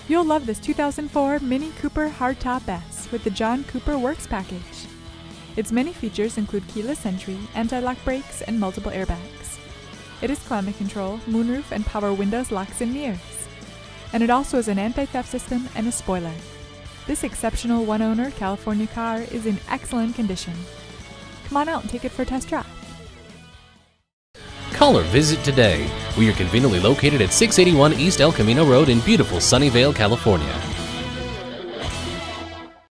You'll love this 2004 Mini Cooper Hardtop S with the John Cooper Works package. Its many features include keyless entry, anti-lock brakes, and multiple airbags. It has climate control, moonroof, and power windows, locks, and mirrors. And it also has an anti-theft system and a spoiler. This exceptional one-owner California car is in excellent condition. Come on out and take it for a test drive. Call or visit today. We are conveniently located at 681 East El Camino Road in beautiful Sunnyvale, California.